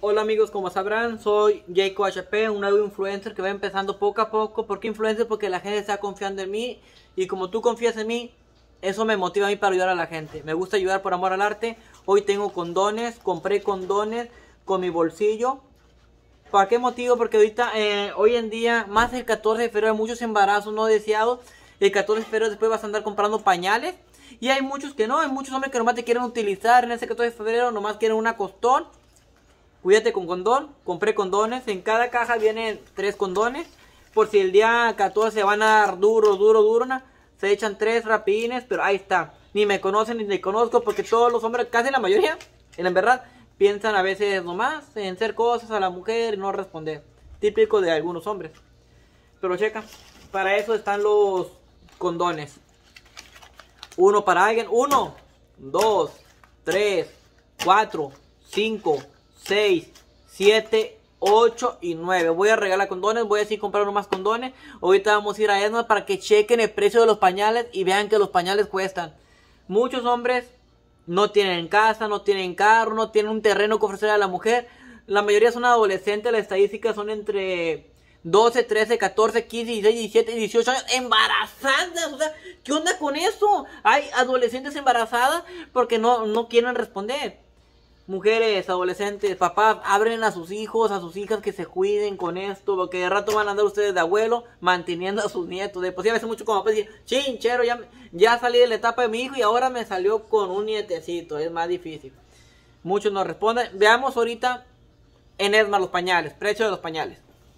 Hola amigos, como sabrán, soy Jacob HP, un nuevo influencer que va empezando poco a poco. ¿Por qué influencer? Porque la gente está confiando en mí y como tú confías en mí, eso me motiva a mí para ayudar a la gente. Me gusta ayudar por amor al arte. Hoy tengo condones, compré condones con mi bolsillo. ¿Para qué motivo? Porque ahorita, hoy en día, más del 14 de febrero hay muchos embarazos no deseados. El 14 de febrero después vas a andar comprando pañales. Y hay muchos que no, hay muchos hombres que nomás te quieren utilizar en ese 14 de febrero, nomás quieren una costón. Cuídate con condón, compré condones, en cada caja vienen 3 condones. Por si el día 14 van a dar duro, se echan 3 rapidines, pero ahí está. Ni me conocen ni me conozco porque todos los hombres, casi la mayoría, en verdad, piensan a veces nomás en hacer cosas a la mujer y no responder. Típico de algunos hombres. Pero checa, para eso están los condones. Uno para alguien, 1, 2, 3, 4, 5, 6, 7, 8 y 9. Voy a regalar condones, voy a decir comprar más condones. Ahorita vamos a ir a Esmar para que chequen el precio de los pañales y vean que los pañales cuestan. Muchos hombres no tienen casa, no tienen carro, no tienen un terreno que ofrecer a la mujer. La mayoría son adolescentes, las estadísticas son entre 12, 13, 14, 15, 16, 17, 18 años embarazadas. O sea, ¿qué onda con eso? Hay adolescentes embarazadas porque no quieren responder. Mujeres, adolescentes, papás, abren a sus hijos, a sus hijas que se cuiden con esto, porque de rato van a andar ustedes de abuelo manteniendo a sus nietos. De por sí a veces mucho como papá decir, chinchero, ya salí de la etapa de mi hijo y ahora me salió con un nietecito, es más difícil. Muchos nos responden. Veamos ahorita en Esmar los pañales, precio de los pañales.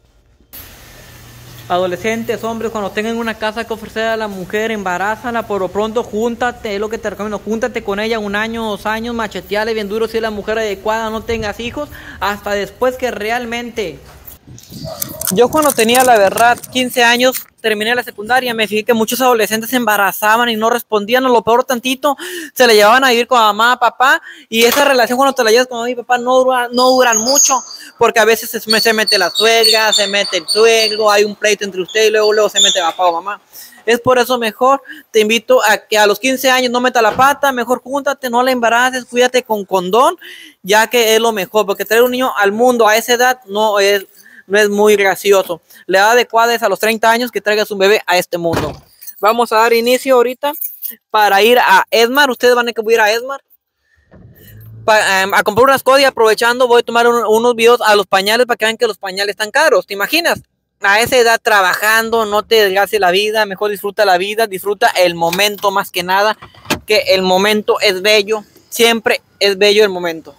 Adolescentes, hombres, cuando tengan una casa que ofrecer a la mujer, embarázala, por lo pronto júntate, es lo que te recomiendo, júntate con ella 1 año, 2 años, macheteale bien duro si es la mujer adecuada, no tengas hijos, hasta después que realmente... Yo cuando tenía la verdad 15 años, terminé la secundaria, me fijé que muchos adolescentes se embarazaban y no respondían, o lo peor tantito, se le llevaban a vivir con mamá, papá, y esa relación cuando te la llevas con mamá y papá no duran mucho, porque a veces se mete la suegra, se mete el suegro, hay un pleito entre usted y luego se mete papá o mamá. Es por eso mejor, te invito a que a los 15 años no meta la pata, mejor júntate, no la embaraces, cuídate con condón, ya que es lo mejor, porque traer un niño al mundo a esa edad no es muy gracioso. La edad adecuada es a los 30 años que traigas un bebé a este mundo. Vamos a dar inicio ahorita para ir a Esmar. Ustedes van a ir a Esmar a comprar unas cosas y aprovechando voy a tomar unos videos a los pañales para que vean que los pañales están caros. ¿Te imaginas? A esa edad trabajando, no te desgastes la vida, mejor disfruta la vida, disfruta el momento más que nada, que el momento es bello, siempre es bello el momento.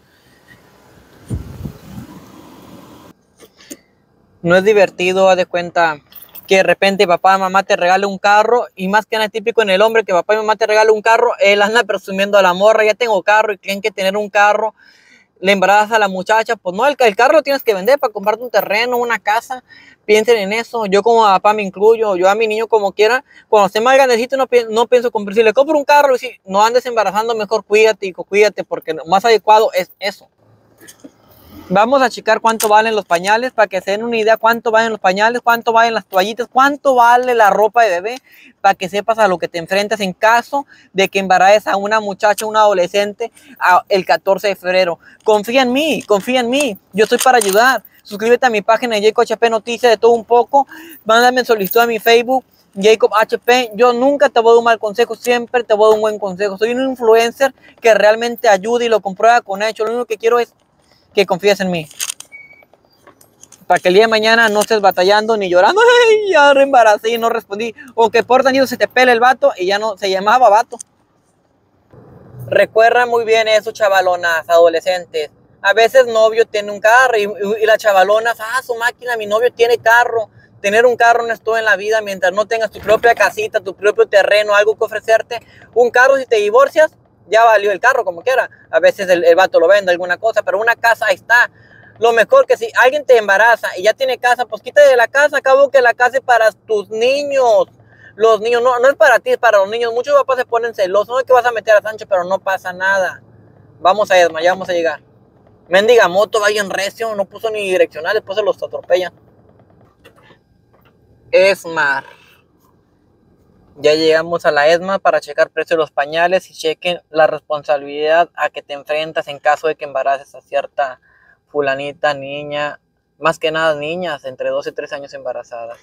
No es divertido, haz de cuenta que de repente papá y mamá te regale un carro, y más que nada típico en el hombre que papá y mamá te regale un carro, él anda presumiendo a la morra, ya tengo carro, y tienen que tener un carro, le embarazas a la muchacha, pues no, el carro lo tienes que vender para comprarte un terreno, una casa, piensen en eso. Yo como papá me incluyo, yo a mi niño como quiera, cuando esté más grandecito no pienso comprar, si le compro un carro, y si no andes embarazando, mejor cuídate, hijo, cuídate, porque lo más adecuado es eso. Vamos a checar cuánto valen los pañales para que se den una idea cuánto valen los pañales, cuánto valen las toallitas, cuánto vale la ropa de bebé, para que sepas a lo que te enfrentas en caso de que embaraces a una muchacha, un adolescente el 14 de febrero. Confía en mí, yo estoy para ayudar. Suscríbete a mi página de Jacob HP Noticias de todo un poco, mándame solicitud a mi Facebook, Jacob HP. Yo nunca te voy a dar un mal consejo, siempre te voy a dar un buen consejo. Soy un influencer que realmente ayuda y lo comprueba con hechos. Lo único que quiero es que confíes en mí, para que el día de mañana no estés batallando ni llorando, ay, ya reembaracé y no respondí, o que por daño se te pele el vato y ya no se llamaba vato. Recuerda muy bien eso, chavalonas, adolescentes. A veces novio tiene un carro y las chavalonas, su máquina, mi novio tiene carro. Tener un carro no es todo en la vida mientras no tengas tu propia casita, tu propio terreno, algo que ofrecerte. Un carro, si te divorcias, ya valió el carro como quiera. A veces el vato lo vende, alguna cosa, pero una casa ahí está. Lo mejor que si alguien te embaraza y ya tiene casa, pues quítate de la casa. Acabo que la casa es para tus niños. Los niños, no es para ti, es para los niños. Muchos papás se ponen celosos. No es que vas a meter a Sancho, pero no pasa nada. Vamos a Esmar, ya vamos a llegar. Mendiga moto, va bien recio, no puso ni direccional, después se los atropellan. Esmar. Ya llegamos a la Esmar para checar precio de los pañales y chequen la responsabilidad a que te enfrentas en caso de que embaraces a cierta fulanita, niña, más que nada niñas entre 12 y 13 años embarazadas.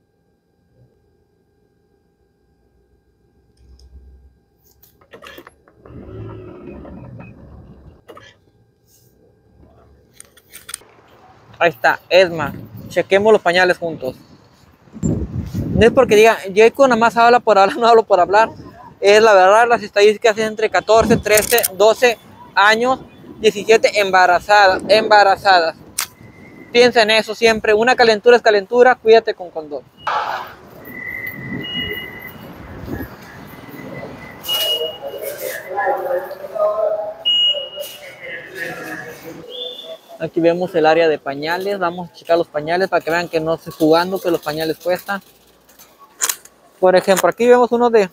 Ahí está, Esma. Chequemos los pañales juntos. No es porque diga, Jacob nada más habla por hablar, no hablo por hablar. Es la verdad, las estadísticas es entre 14, 13, 12 años, 17 embarazadas. Piensa en eso siempre. Una calentura es calentura, cuídate con condón. Aquí vemos el área de pañales. Vamos a checar los pañales para que vean que no estoy jugando, que los pañales cuestan. Por ejemplo, aquí vemos uno de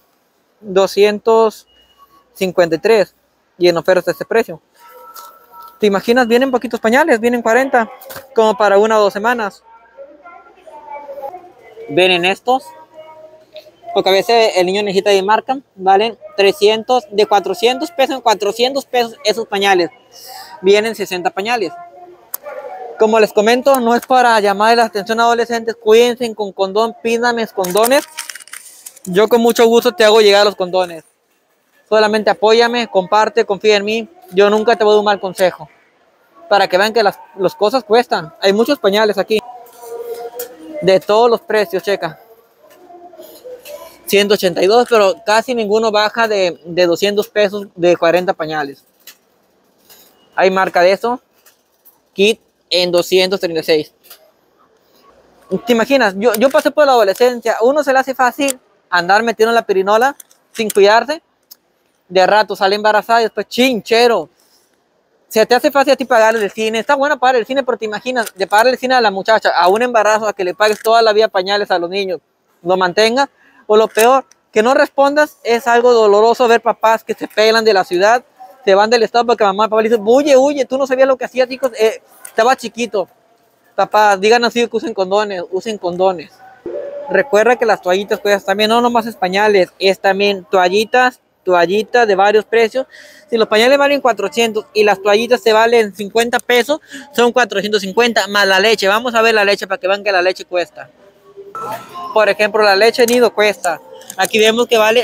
253 y en oferta este precio. ¿Te imaginas? Vienen poquitos pañales, vienen 40, como para 1 o 2 semanas. Vienen estos, porque a veces el niño necesita de marca, valen 300, de 400 pesos en 400 pesos esos pañales. Vienen 60 pañales. Como les comento, no es para llamar la atención a adolescentes, cuídense con condón, pídame condones. Yo con mucho gusto te hago llegar los condones. Solamente apóyame, comparte, confía en mí. Yo nunca te voy a dar un mal consejo. Para que vean que las cosas cuestan. Hay muchos pañales aquí. De todos los precios, checa. 182, pero casi ninguno baja de 200 pesos de 40 pañales. Hay marca de eso. Kit en 236. ¿Te imaginas? Yo pasé por la adolescencia. A uno se le hace fácil andar metiendo la pirinola sin cuidarse. De rato sale embarazada y después chinchero. Se te hace fácil a ti pagarle el cine. Está bueno pagar el cine, pero te imaginas de pagarle el cine a la muchacha, a un embarazo, a que le pagues toda la vida pañales a los niños, lo mantengas. O lo peor, que no respondas. Es algo doloroso ver papás que se pelan de la ciudad, se van del estado porque mamá y papá le dicen, huye, tú no sabías lo que hacías, chicos. Estaba chiquito. Papá, digan así que usen condones. Recuerda que las toallitas cuestan también, no nomás es pañales, es también toallitas de varios precios. Si los pañales valen 400 y las toallitas te valen 50 pesos, son 450 más la leche. Vamos a ver la leche para que vean que la leche cuesta. Por ejemplo, la leche nido cuesta. Aquí vemos que vale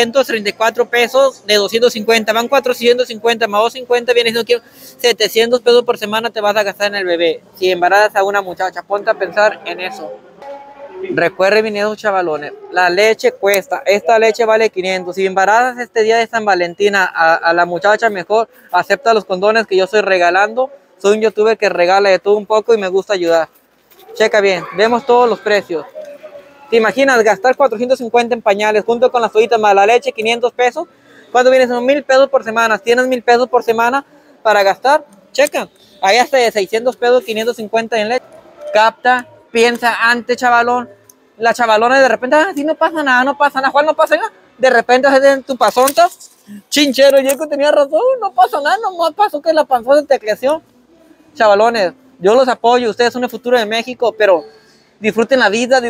234 pesos de 250. Van 450 más 250, viene siendo 700 pesos por semana te vas a gastar en el bebé. Si embarazas a una muchacha, ponte a pensar en eso. Recuerden, viniendo chavalones, la leche cuesta, esta leche vale 500. Si embarazas este día de San Valentín a la muchacha, mejor acepta los condones que yo estoy regalando. Soy un youtuber que regala de todo un poco y me gusta ayudar. Checa bien, vemos todos los precios. ¿Te imaginas gastar 450 en pañales junto con las toallitas más la leche, 500 pesos? ¿Cuánto viene? Son 1000 pesos por semana. ¿Tienes 1000 pesos por semana para gastar? Checa, ahí hasta de 600 pesos, 550 en leche. Capta. Piensa antes, chavalón. La chavalona de repente, si no pasa nada. ¿Cuál no pasa nada? De repente en tu pasonta, chinchero, Jacob tenía razón, no pasa nada, nomás pasó que la panzona te creció. Chavalones, yo los apoyo, ustedes son el futuro de México, pero disfruten la vida,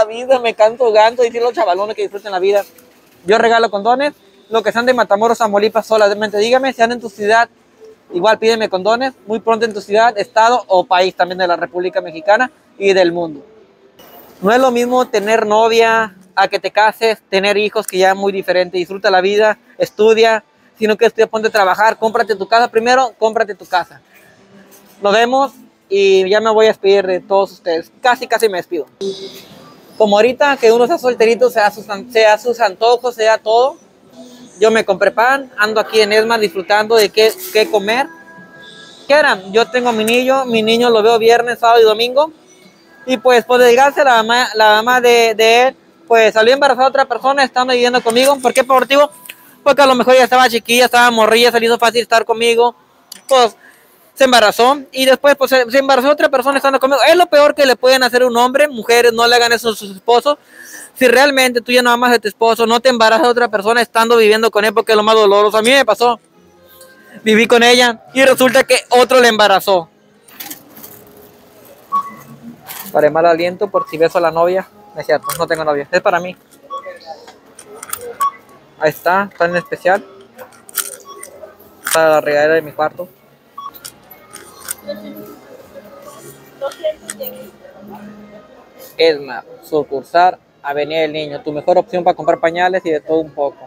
me canso ganso decir los chavalones que disfruten la vida. Yo regalo condones, lo que sean de Matamoros, Tamaulipas, solamente dígame, sean en tu ciudad, igual pídeme condones, muy pronto en tu ciudad, estado o país también de la República Mexicana y del mundo. No es lo mismo tener novia a que te cases, tener hijos, que ya es muy diferente. Disfruta la vida, estudia, si no quieres estudiar, ponte a trabajar, cómprate tu casa primero, cómprate tu casa. Nos vemos y ya me voy a despedir de todos ustedes, casi me despido. Como ahorita que uno sea solterito, sea sus antojos, sea todo, yo me compré pan, ando aquí en Esma disfrutando de qué comer. ¿Qué eran? Yo tengo a mi niño lo veo viernes, sábado y domingo. Y pues por desgracia la mamá de él pues salió embarazada a otra persona estando viviendo conmigo. ¿Por qué? Por motivo, porque a lo mejor ya estaba chiquilla, estaba morrilla, saliendo fácil estar conmigo. Pues se embarazó y después pues se embarazó otra persona estando conmigo. Es lo peor que le pueden hacer a un hombre. Mujeres, no le hagan eso a sus esposos. Si realmente tú ya no amas a tu esposo, no te embarazas a otra persona estando viviendo con él, porque es lo más doloroso. A mí me pasó. Viví con ella y resulta que otro le embarazó. Para el mal aliento, por si beso a la novia. No es cierto, no tengo novia, es para mí. Ahí está en especial. Para la regadera de mi cuarto. Esmar, sucursal Avenida del Niño, tu mejor opción para comprar pañales y de todo un poco.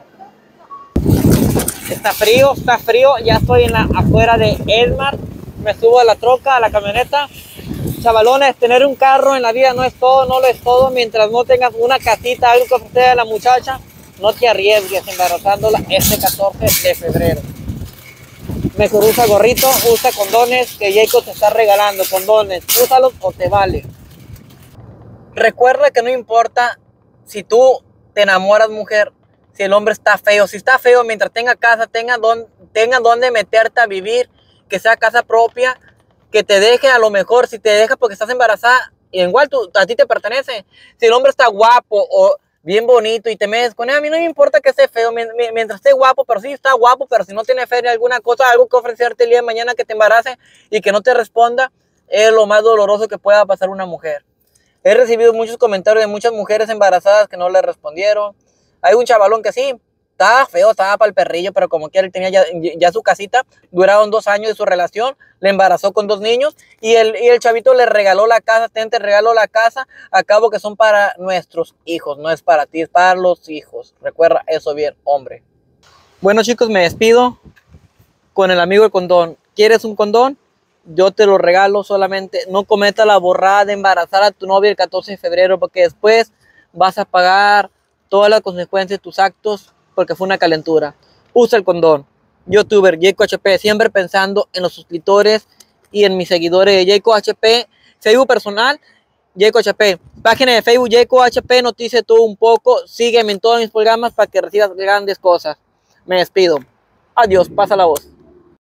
Está frío, ya estoy afuera de Esmar, me subo a la troca, a la camioneta. Chavalones, tener un carro en la vida no es todo, no lo es todo, mientras no tengas una casita, algo que ofrecer a la muchacha, no te arriesgues embarazándola este 14 de febrero. Mejor usa gorrito, usa condones que Jacob te está regalando, condones, úsalos o te vale. Recuerda que no importa si tú te enamoras, mujer, si el hombre está feo. Si está feo, mientras tenga casa, tenga donde meterte a vivir, que sea casa propia, que te deje a lo mejor, si te deja porque estás embarazada, igual a ti te pertenece. Si el hombre está guapo o bien bonito y te metes con él, a mí no me importa que esté feo, mientras esté guapo, pero sí está guapo, pero si no tiene fe ni alguna cosa, algo que ofrecerte el día de mañana que te embarace y que no te responda, es lo más doloroso que pueda pasar una mujer. He recibido muchos comentarios de muchas mujeres embarazadas que no le respondieron. Hay un chavalón que sí, estaba feo, estaba para el perrillo, pero como quiera él tenía ya su casita. Duraron 2 años de su relación, le embarazó con 2 niños y el chavito le regaló la casa, te regaló la casa, a cabo que son para nuestros hijos, no es para ti, es para los hijos. Recuerda eso bien, hombre. Bueno, chicos, me despido con el amigo del condón. ¿Quieres un condón? Yo te lo regalo, solamente no cometas la borrada de embarazar a tu novia el 14 de febrero porque después vas a pagar todas las consecuencias de tus actos porque fue una calentura. Usa el condón. YouTuber Jacob HP, siempre pensando en los suscriptores y en mis seguidores de Jacob HP. Facebook personal, Jacob HP. Página de Facebook, Jacob HP, noticia todo un poco. Sígueme en todos mis programas para que recibas grandes cosas. Me despido. Adiós, pasa la voz.